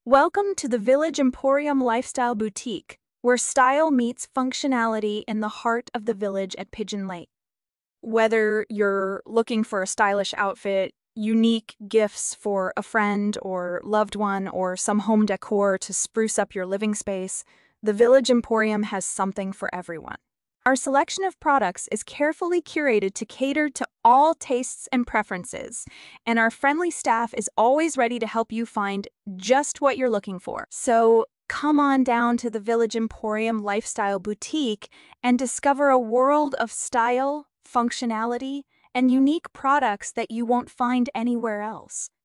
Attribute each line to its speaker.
Speaker 1: Welcome to the Village Emporium Lifestyle Boutique, where style meets functionality in the heart of the village at Pigeon Lake. Whether you're looking for a stylish outfit, unique gifts for a friend or loved one, or some home decor to spruce up your living space, the Village Emporium has something for everyone. Our selection of products is carefully curated to cater to all tastes and preferences, and our friendly staff is always ready to help you find just what you're looking for. So come on down to the Village Emporium Lifestyle Boutique and discover a world of style, functionality, and unique products that you won't find anywhere else.